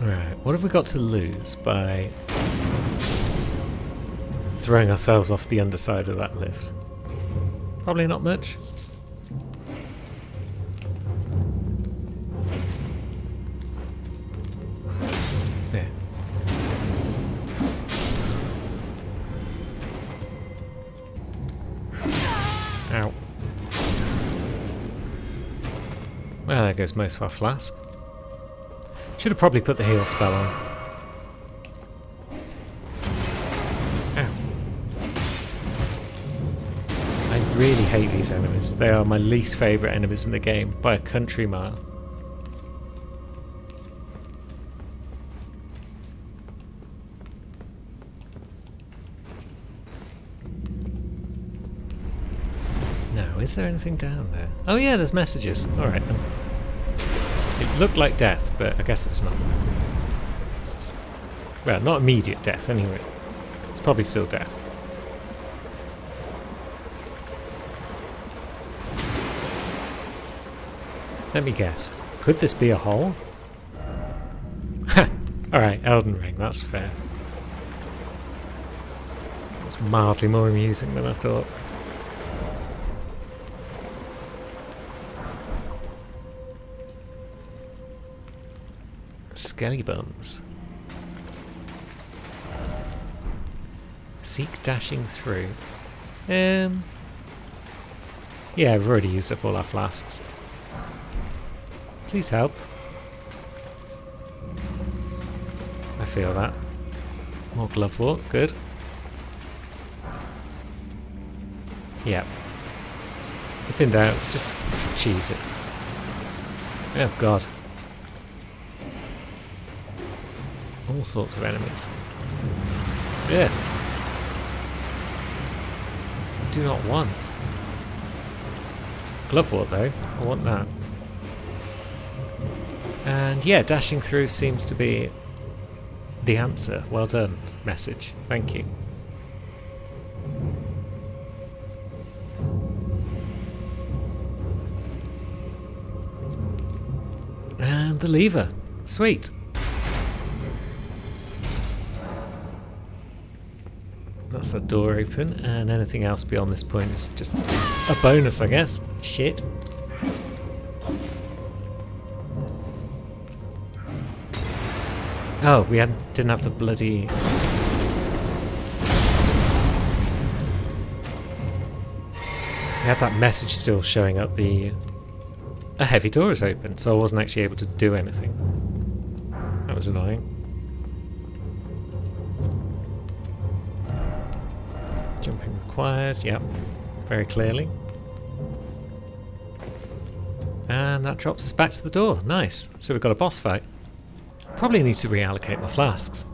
Alright, what have we got to lose by throwing ourselves off the underside of that lift? Probably not much. Yeah. Ow. Well, there goes most of our flask. Should have probably put the heal spell on. Ow. I really hate these enemies. They are my least favourite enemies in the game by a country mile. Now, is there anything down there? Oh yeah, there's messages. Alright then. It looked like death, but I guess it's not. Well, not immediate death anyway. It's probably still death. Let me guess. Could this be a hole? Ha! Alright, Elden Ring, that's fair. It's mildly more amusing than I thought. Skelly bums. Seek dashing through. Yeah, we've already used up all our flasks. Please help. I feel that. More glove walk, good. Yep. If in doubt, just cheese it. Oh god. All sorts of enemies. Yeah. Do not want. Glove walk though, I want that. And yeah, dashing through seems to be the answer. Well done, message. Thank you. And the lever. Sweet. That's a door open, and anything else beyond this point is just a bonus, I guess. Shit. Oh, we didn't have the bloody... We had that message still showing up, a heavy door is open, so I wasn't actually able to do anything. That was annoying. Jumping required, yep, very clearly. And that drops us back to the door, nice. So we've got a boss fight. Probably need to reallocate my flasks.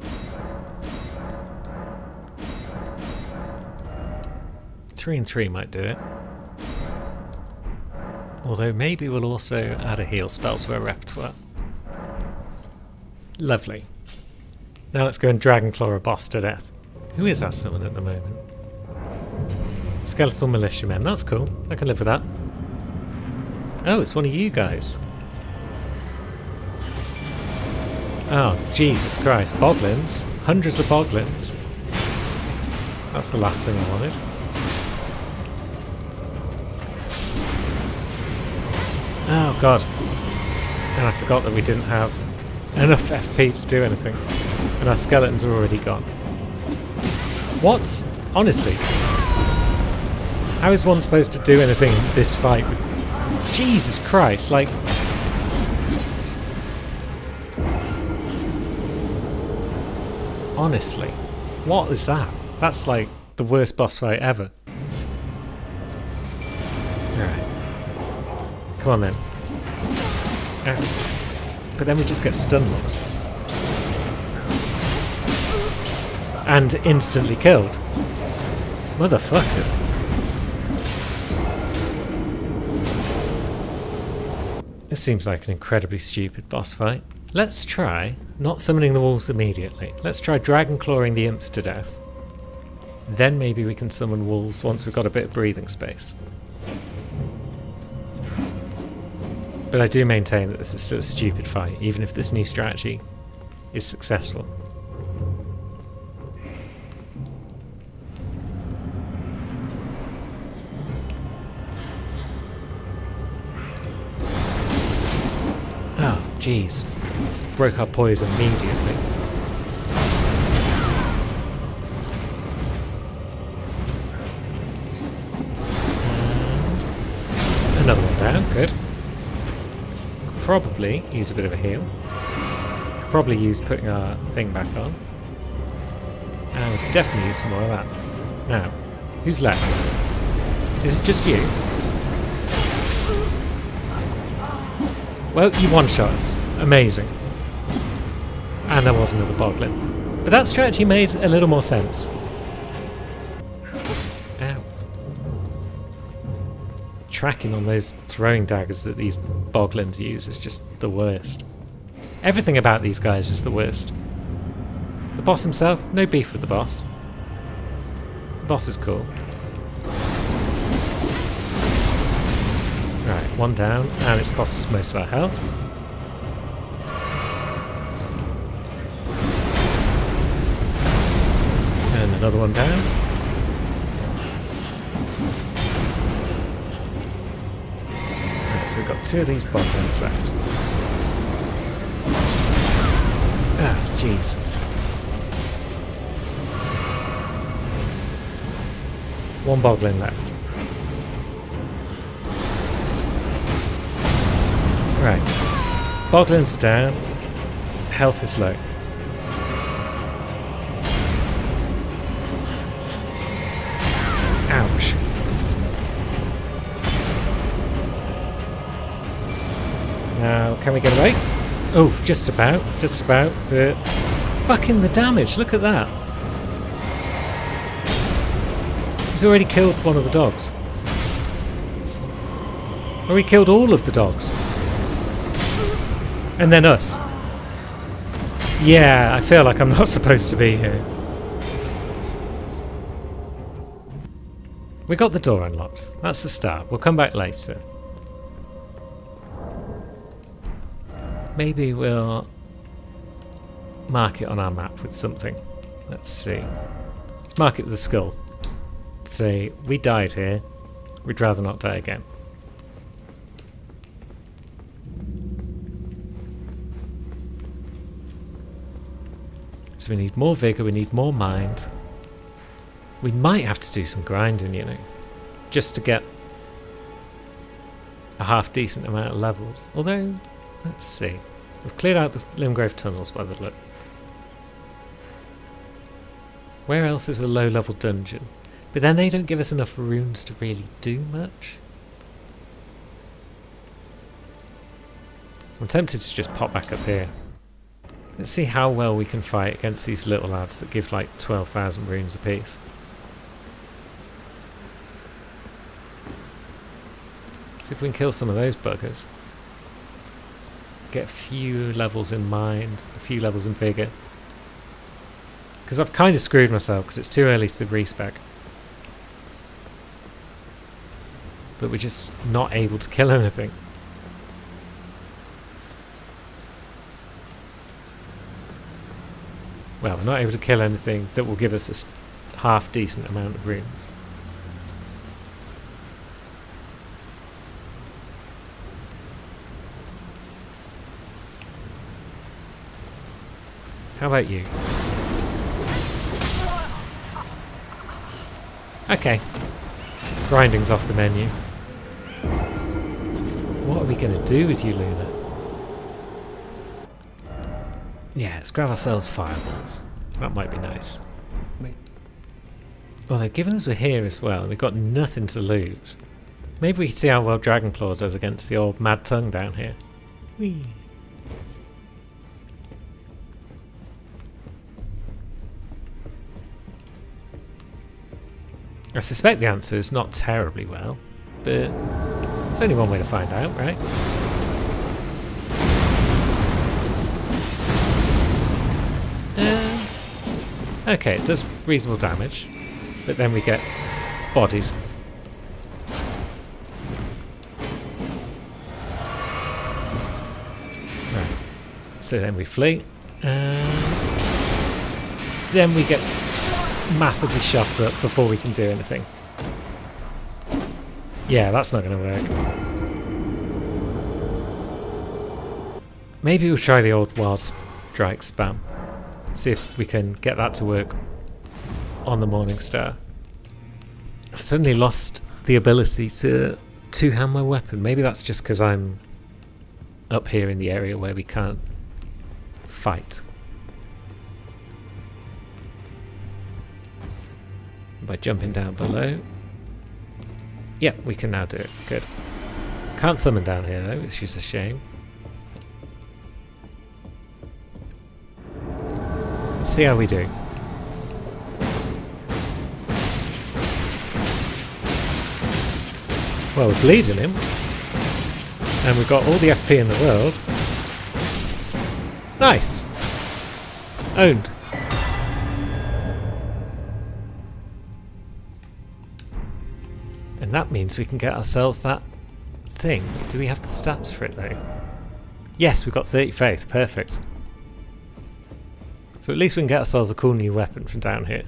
3 and 3 might do it. Although maybe we'll also add a heal spell to our repertoire. Lovely. Now let's go and Dragon Claw a boss to death. Who is our summon at the moment? Skeletal Militiamen, that's cool. I can live with that. Oh, it's one of you guys. Oh, Jesus Christ. Boglins. Hundreds of boglins. That's the last thing I wanted. Oh, God. And I forgot that we didn't have enough FP to do anything. And our skeletons are already gone. What? Honestly. How is one supposed to do anything this fight with... Jesus Christ, like... Honestly. What is that? That's like the worst boss fight ever. Alright. Come on then. But then we just get stun locked. And instantly killed. Motherfucker. This seems like an incredibly stupid boss fight. Let's try not summoning the wolves immediately. Let's try dragon clawing the imps to death. Then maybe we can summon wolves once we've got a bit of breathing space. But I do maintain that this is still a stupid fight, even if this new strategy is successful. Oh, jeez. Broke our poise immediately. And another one down, good. Probably use a bit of a heal. Could probably use putting our thing back on. And we could definitely use some more of that. Now, who's left? Is it just you? Well, you one-shot us. Amazing. And there was another boglin. But that strategy made a little more sense. Ow. Tracking on those throwing daggers that these boglins use is just the worst. Everything about these guys is the worst. The boss himself, no beef with the boss. The boss is cool. Right, one down, and it's cost us most of our health. And another one down. Right, so we've got two of these boglins left. Ah, jeez. One boglin left. Right. Boglins are down. Health is low. Ouch. Now, can we get away? Oh, just about. Just about. But fucking the damage. Look at that. He's already killed one of the dogs. Or he killed all of the dogs. And then us. Yeah, I feel like I'm not supposed to be here. We got the door unlocked. That's the start. We'll come back later. Maybe we'll mark it on our map with something. Let's see. Let's mark it with a skull. Say, we died here. We'd rather not die again. So we need more vigour, we need more mind. We might have to do some grinding, you know, just to get a half decent amount of levels. Although, let's see. We've cleared out the Limgrave tunnels by the look. Where else is a low level dungeon? But then they don't give us enough runes to really do much. I'm tempted to just pop back up here. Let's see how well we can fight against these little lads that give like 12,000 runes apiece. See if we can kill some of those buggers. Get a few levels in mind, a few levels in vigour. Because I've kind of screwed myself because it's too early to respec. But we're just not able to kill anything. Well, we're not able to kill anything that will give us a half decent amount of runes. How about you? Okay. Grinding's off the menu. What are we going to do with you, Luna? Yeah, let's grab ourselves fireballs. That might be nice. Although, given as we're here as well, we've got nothing to lose. Maybe we can see how well Dragonclaw does against the old Mad Tongue down here. Whee! I suspect the answer is not terribly well, but it's only one way to find out, right? Okay, it does reasonable damage, but then we get bodied. Right. So then we flee. And then we get massively shot up before we can do anything. Yeah, that's not going to work. Maybe we'll try the old Wild Strike spam. See if we can get that to work on the Morning Star. I've suddenly lost the ability to two-hand my weapon. Maybe that's just because I'm up here in the area where we can't fight. By jumping down below. Yep, we can now do it. Good. Can't summon down here though, which is a shame. Let's see how we do. Well, we're bleeding him. And we've got all the FP in the world. Nice! Owned. And that means we can get ourselves that thing. Do we have the stats for it though? Yes, we've got 30 faith. Perfect. So at least we can get ourselves a cool new weapon from down here.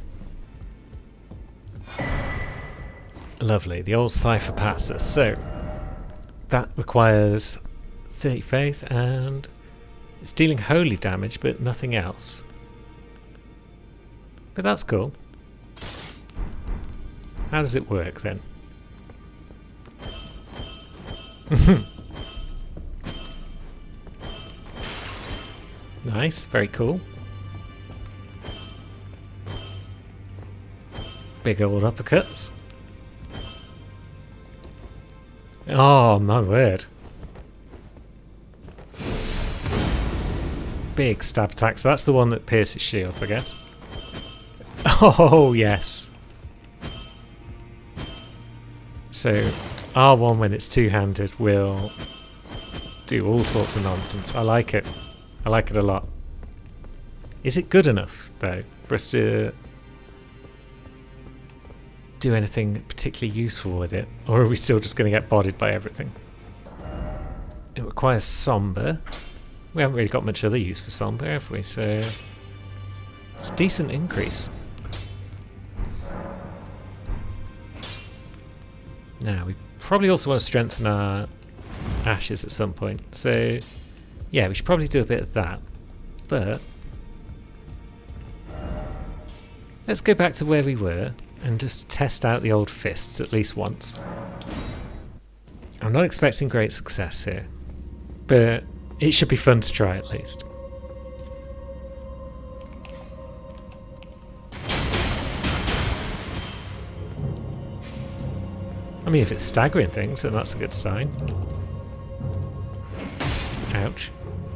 Lovely. The old Cypher Passer. So that requires 30 faith and it's dealing holy damage but nothing else. But that's cool. How does it work then? Nice, very cool. Big old uppercuts. Oh my word. Big stab attack. So that's the one that pierces shields, I guess. Oh yes. So R1 when it's two-handed will do all sorts of nonsense. I like it. I like it a lot. Is it good enough though for us to do anything particularly useful with it? Or are we still just going to get bodied by everything? It requires Somber. We haven't really got much other use for Somber, have we? So it's a decent increase. Now we probably also want to strengthen our ashes at some point. So yeah, we should probably do a bit of that. But let's go back to where we were and just test out the old fists at least once. I'm not expecting great success here, but it should be fun to try at least. I mean, if it's staggering things, then that's a good sign. Ouch.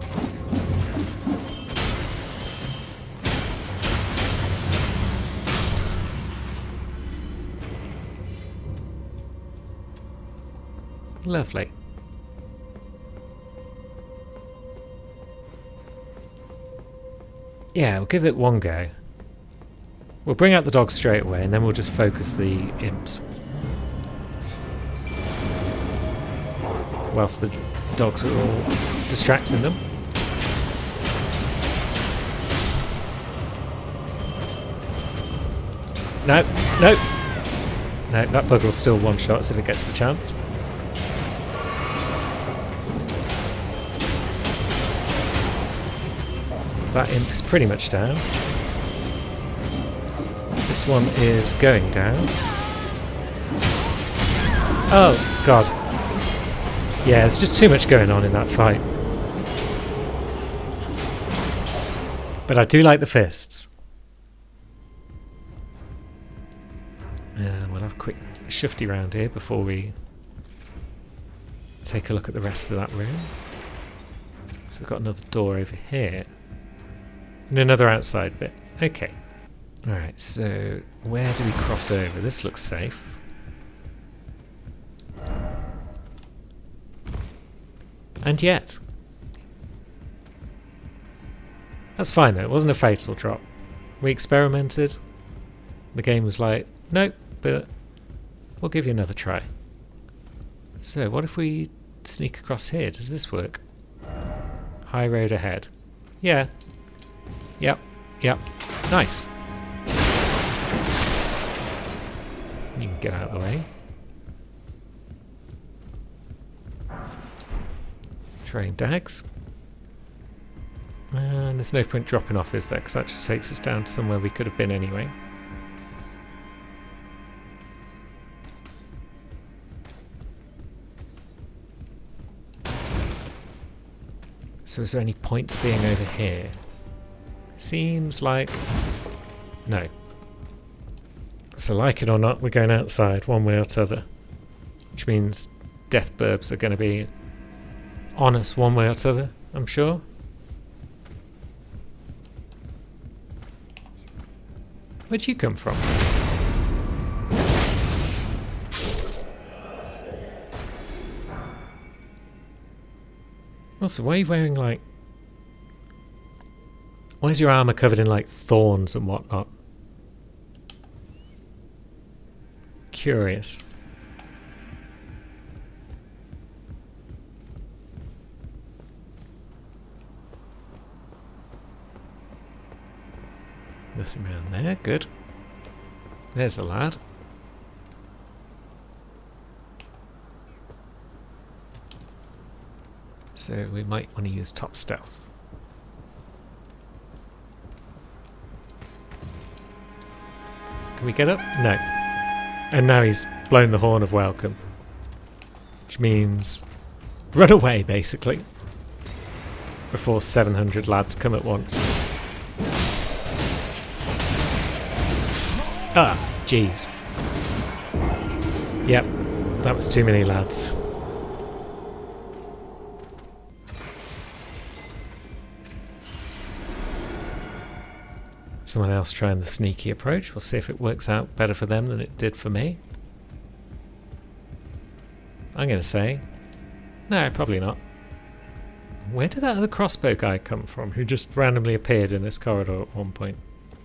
Lovely. Yeah, we'll give it one go. We'll bring out the dogs straight away and then we'll just focus the imps. Whilst the dogs are all distracting them. No, no. No, that bugger will still one-shot us if it gets the chance. That imp is pretty much down. This one is going down. Oh, God. Yeah, there's just too much going on in that fight. But I do like the fists. We'll have a quick shifty round here before we take a look at the rest of that room. So we've got another door over here. And another outside bit. Okay. Alright, so where do we cross over? This looks safe. And yet. That's fine though, it wasn't a fatal drop. We experimented. The game was like, nope, but we'll give you another try. So what if we sneak across here? Does this work? High road ahead. Yeah. Yep. Yep. Nice. You can get out of the way. Throwing dags. And there's no point dropping off, is there? Because that just takes us down to somewhere we could have been anyway. So is there any point to being over here? Seems like... no. So like it or not, we're going outside one way or t'other. Which means death burbs are going to be on us one way or t'other, I'm sure. Where'd you come from? Also, why are you wearing, like... why is your armour covered in, like, thorns and whatnot? Curious. Nothing around there, good. There's a lad. So we might want to use top stealth. Can we get up? No. And now he's blown the horn of welcome. Which means run away, basically. Before 700 lads come at once. Ah, jeez. Yep, that was too many lads. Someone else trying the sneaky approach. We'll see if it works out better for them than it did for me. I'm going to say... no, probably not. Where did that other crossbow guy come from who just randomly appeared in this corridor at one point?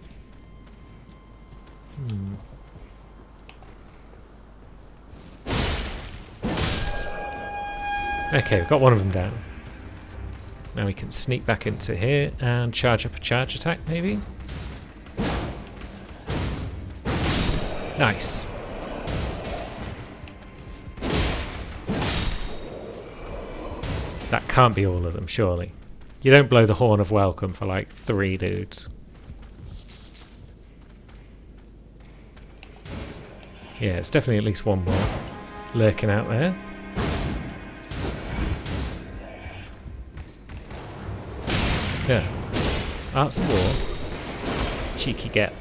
Okay, we've got one of them down. Now we can sneak back into here and charge up a charge attack, maybe? Nice. That can't be all of them, surely. You don't blow the horn of welcome for like 3 dudes. Yeah, it's definitely at least one more lurking out there. Yeah. Arts of War. Cheeky get.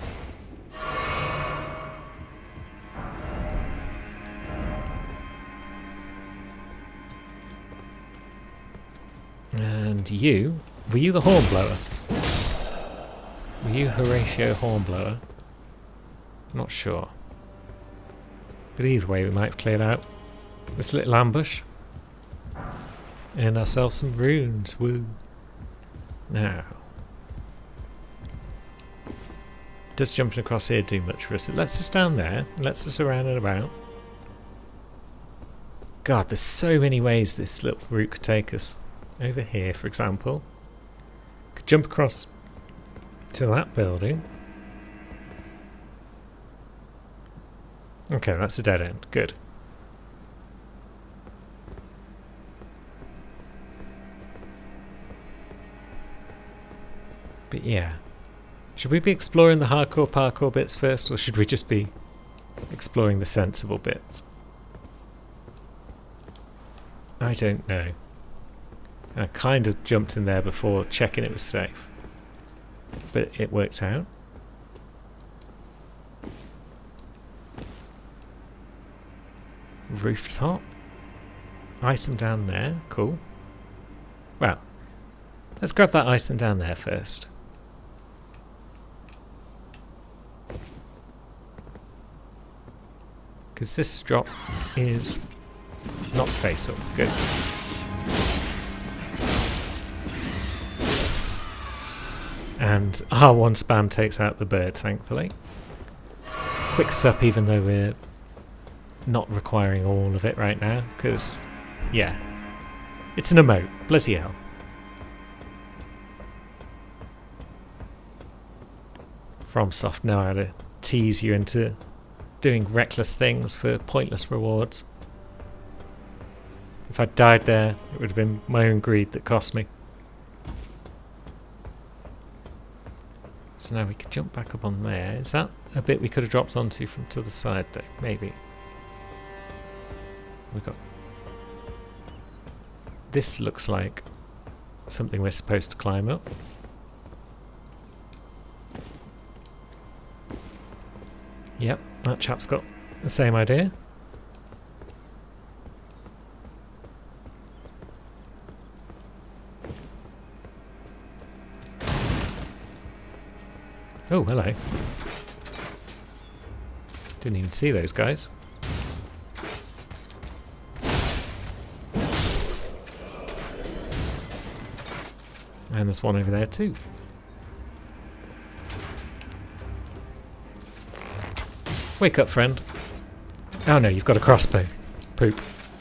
And you, were you the hornblower? Were you Horatio Hornblower? Not sure. But either way, we might have cleared out this little ambush. And ourselves some runes, woo. Now. Does jumping across here do much for us? It lets us down there, it lets us around and about. God, there's so many ways this little route could take us. Over here, for example. Could jump across to that building. Okay, that's a dead end. Good. But yeah. Should we be exploring the hardcore parkour bits first, or should we just be exploring the sensible bits? I don't know. I kind of jumped in there before checking it was safe. But it worked out. Rooftop. Item down there. Cool. Well, let's grab that item down there first. Because this drop is not face up. Good. And R1 spam takes out the bird, thankfully. Quick sup, even though we're not requiring all of it right now, because, yeah, it's an emote. Bloody hell. FromSoft know how to tease you into doing reckless things for pointless rewards. If I'd died there, it would have been my own greed that cost me. So now we could jump back up on there. Is that a bit we could have dropped onto from to the side though? Maybe. We got... This looks like something we're supposed to climb up. Yep, that chap's got the same idea. Oh, hello. Didn't even see those guys. And there's one over there too. Wake up, friend. Oh no, you've got a crossbow. Poop.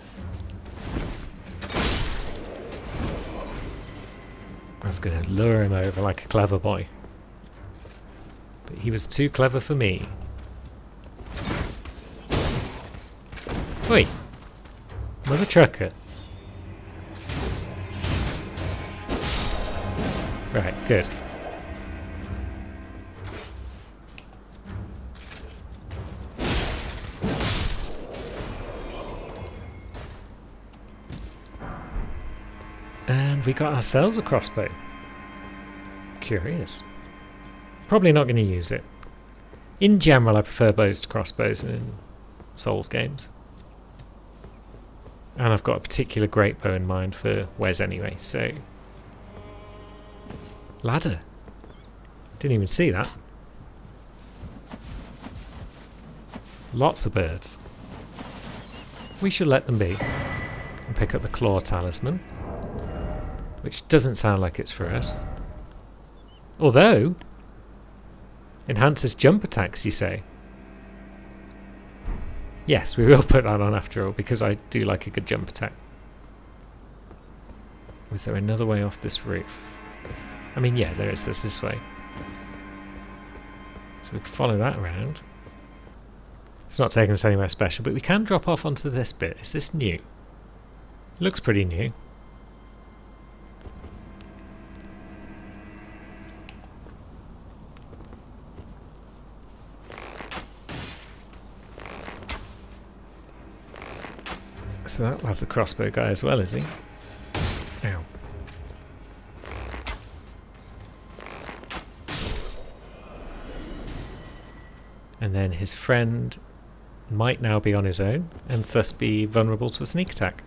I was going to lure him over like a clever boy. But he was too clever for me. Wait. Mother trucker. Right, good. And we got ourselves a crossbow. Curious. Probably not going to use it. In general, I prefer bows to crossbows in Souls games. And I've got a particular great bow in mind for Wes anyway, so... Ladder. Didn't even see that. Lots of birds. We should let them be. And pick up the claw talisman. Which doesn't sound like it's for us. Although... Enhances jump attacks, you say? Yes, we will put that on after all, because I do like a good jump attack. Was there another way off this roof? I mean, yeah, there is. There's this way. So we can follow that around. It's not taking us anywhere special, but we can drop off onto this bit. Is this new? It looks pretty new. So that lad's a crossbow guy as well, is he? Ow. And then his friend might now be on his own, and thus be vulnerable to a sneak attack.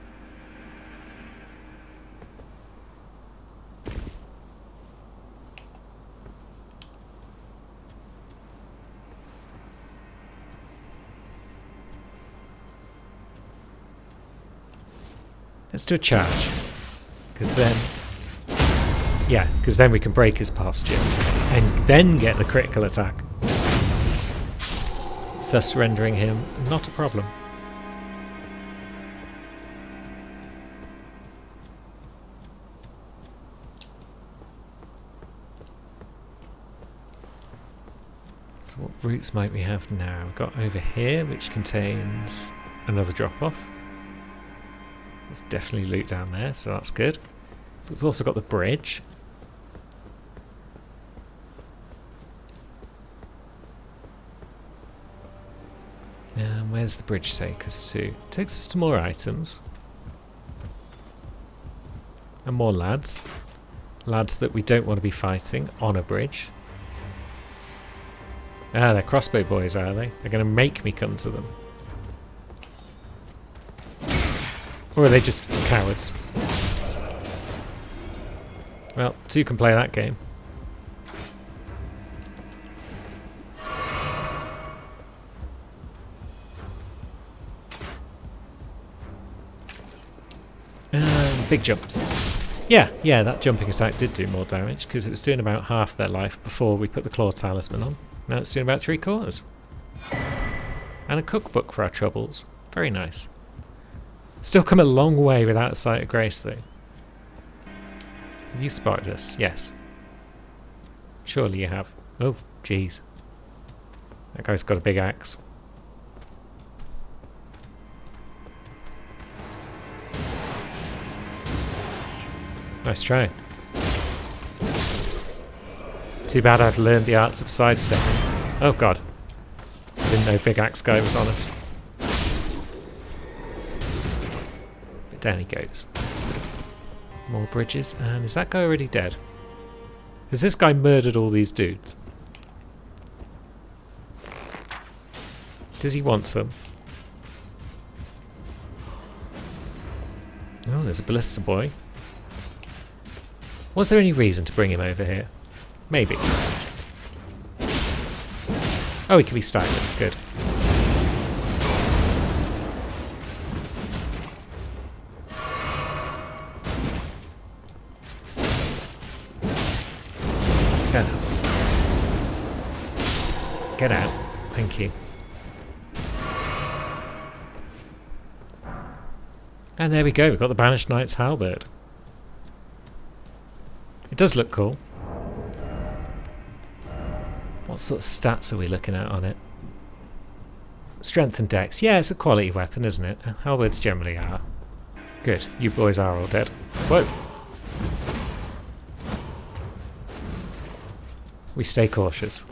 Let's do a charge, because then, yeah, because then we can break his posture, and then get the critical attack, thus rendering him not a problem. So what routes might we have now? We've got over here, which contains another drop-off. There's definitely loot down there, so that's good. But we've also got the bridge. And where's the bridge take us to? It takes us to more items. And more lads. Lads that we don't want to be fighting on a bridge. Ah, they're crossbow boys, are they? They're going to make me come to them. Or are they just cowards? Well, two can play that game. Big jumps. Yeah, that jumping attack did do more damage, because it was doing about half their life before we put the claw talisman on. Now it's doing about 3/4. And a cookbook for our troubles. Very nice. Still come a long way without a sight of grace, though. Have you spotted us? Yes. Surely you have. Oh, Jeez. That guy's got a big axe. Nice try. Too bad I've learned the arts of sidestepping. Oh god. I didn't know Big Axe Guy was on us. But down he goes. More bridges, and is that guy already dead? Has this guy murdered all these dudes? Does he want some? Oh, there's a ballista boy. Was there any reason to bring him over here? Maybe. Oh, he can be staggered. Good. Get out. Get out. Thank you. And there we go. We've got the Banished Knight's halberd. It does look cool. What sort of stats are we looking at on it? Strength and dex. Yeah, it's a quality weapon, isn't it? Halberds generally are. Good. You boys are all dead. Whoa. We stay cautious.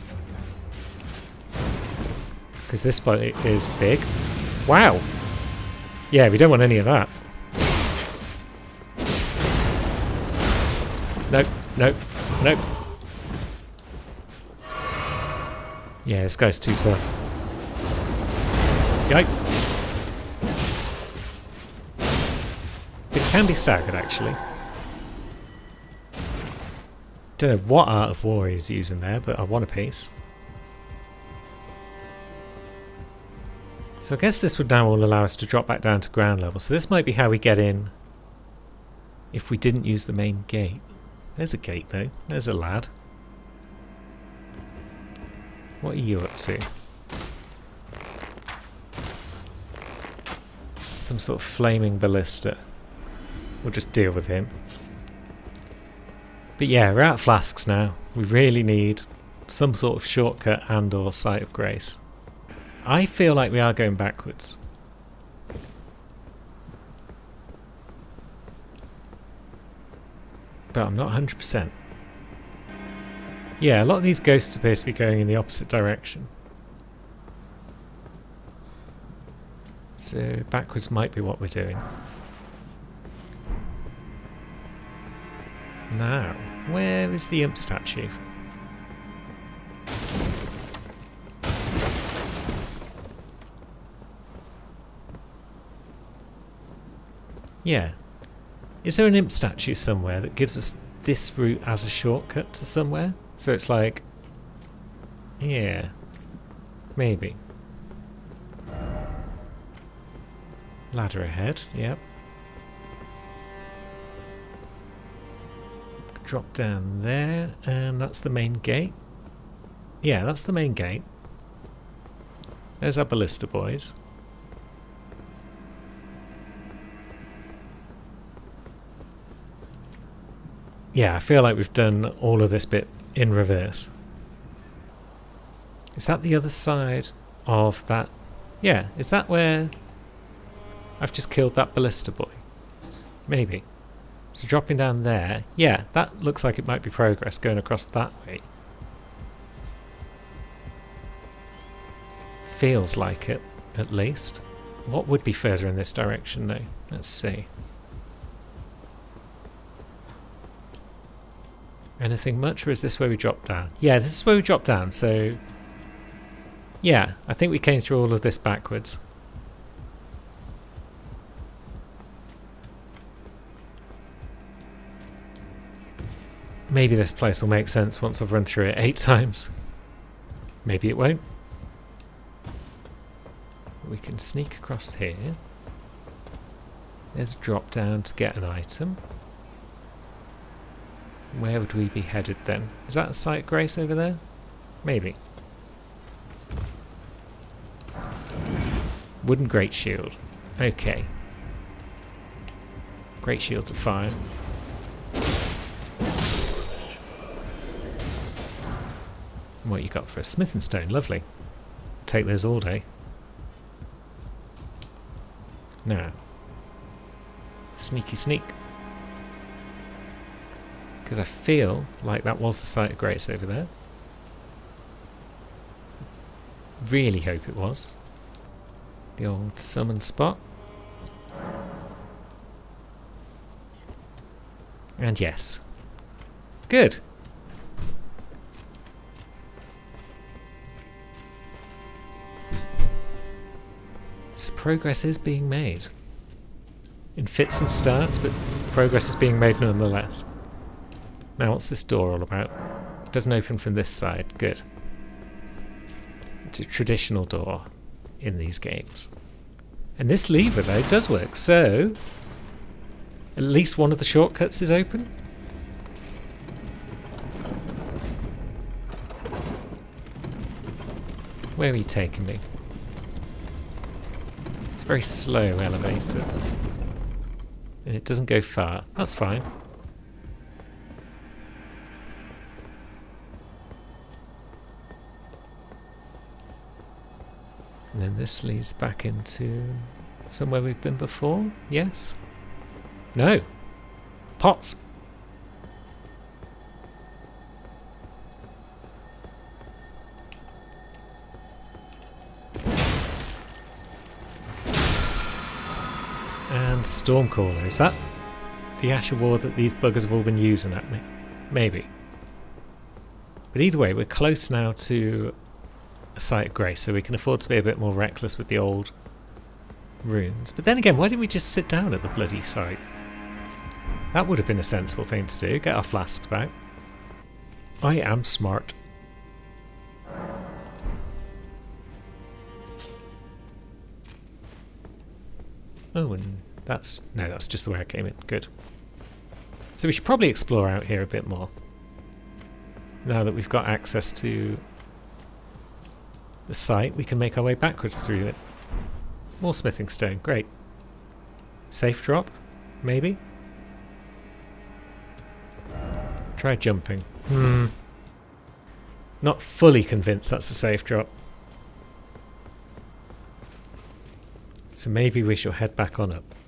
Because this boat is big. Wow. Yeah, we don't want any of that. Nope. Nope. Nope. Yeah, this guy's too tough. Yike. It can be staggered, actually. Don't know what art of war he's using there, but I want a piece. So I guess this would now all allow us to drop back down to ground level. So this might be how we get in if we didn't use the main gate. There's a gate, though. There's a lad. What are you up to? Some sort of flaming ballista. We'll just deal with him. But yeah, we're out of flasks now. We really need some sort of shortcut and or sight of grace. I feel like we are going backwards. But I'm not 100%. Yeah, a lot of these ghosts appear to be going in the opposite direction. So backwards might be what we're doing. Now, where is the imp statue? Yeah. Is there an imp statue somewhere that gives us this route as a shortcut to somewhere? So it's like... yeah. Maybe. Ladder ahead, yep. Drop down there, and that's the main gate. Yeah, that's the main gate. There's our ballista boys. Yeah, I feel like we've done all of this bit in reverse. Is that the other side of that? Yeah, is that where I've just killed that ballista boy? Maybe. So dropping down there, yeah, that looks like it might be progress going across that way. Feels like it, at least. What would be further in this direction though? Let's see. Anything much, or is this where we drop down? Yeah, this is where we drop down, so... yeah, I think we came through all of this backwards. Maybe this place will make sense once I've run through it 8 times. Maybe it won't. We can sneak across here. There's a drop down to get an item. Where would we be headed then? Is that a sight of grace over there? Maybe. Wooden great shield. Okay. Great shields are fine. What you got for a smithing stone? Lovely. Take those all day. Now, sneaky sneak. Because I feel like that was the site of grace over there. Really hope it was. The old summon spot. And yes. Good. So progress is being made. In fits and starts, but progress is being made nonetheless. Now what's this door all about? It doesn't open from this side. Good. It's a traditional door in these games. And this lever though does work, so at least one of the shortcuts is open. Where are you taking me? It's a very slow elevator. And it doesn't go far. That's fine. And then this leads back into somewhere we've been before? Yes? No. Pots. And Stormcaller. Is that the Ash of War that these buggers have all been using at me? Maybe. But either way, we're close now to a site of grace, so we can afford to be a bit more reckless with the old runes. But then again, why didn't we just sit down at the bloody site? That would have been a sensible thing to do. Get our flasks back. I am smart. Oh, and that's... no, that's just the way I came in. Good. So we should probably explore out here a bit more. Now that we've got access to the site, we can make our way backwards through it. More smithing stone. Great. Safe drop? Maybe? Try jumping. Not fully convinced that's a safe drop. So maybe we shall head back on up.